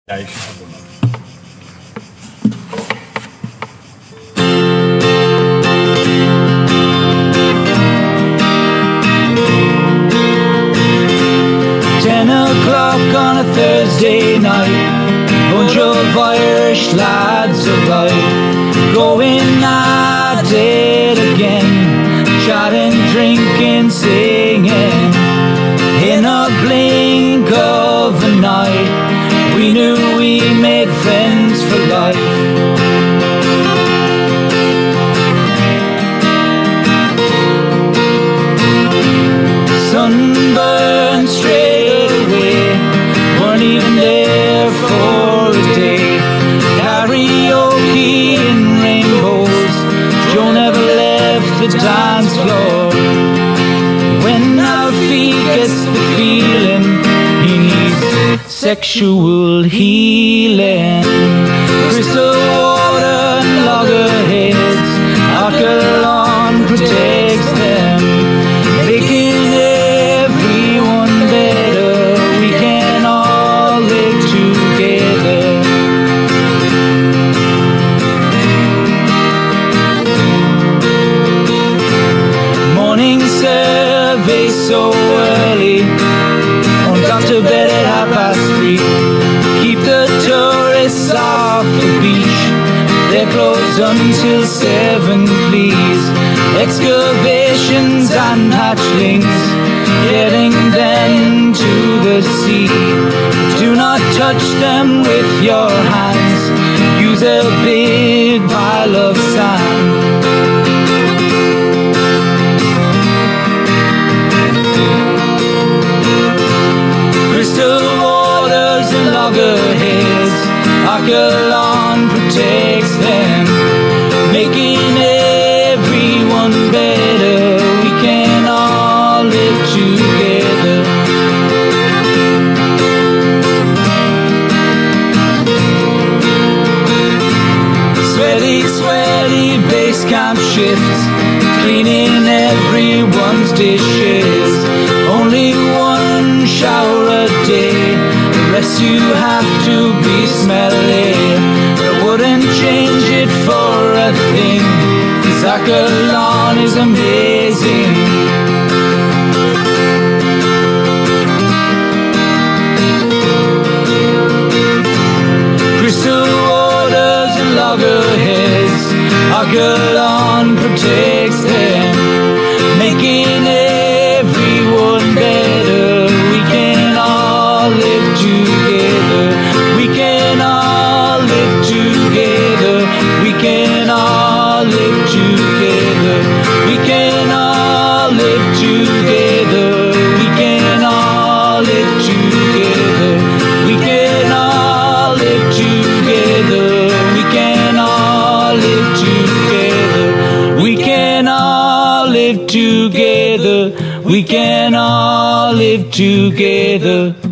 Ja, ich schau mal. On a Thursday night, bunch of Irish lads arrive, going at it again, chatting, drinking, singing. In a blink of an eye, we knew we made friends for life. Sunburned straight away, weren't even there for a day. Karaoke in rainbows, Joe never left the dance floor. When our feet gets the feeling, he needs sexual healing. Crystal water and loggerheads, ARCHELON protects them, making everyone better. We can all live together. Morning survey so early, got to bed at 3:30. Keep the tourists off the beach, they're closed until 7, please. Excavations and hatchlings, getting them to the sea. Do not touch them with your hands, use a big pile of sand. Crystal waters and loggerheads, ARCHELON protects them, making everyone better. We can all live together. Sweaty, sweaty base camp shifts, cleaning everyone's dishes. Only one shower a day, the rest you have to be smelly. I wouldn't change it for a thing, 'cause ARCHELON is amazing. Crystal waters and loggerheads, ARCHELON protects them, making everyone better. We can all live together. We can all live together. We can all live together. We can all live together. We can all live together. We can all live together. We can all live together. We can all live together. We can all live together.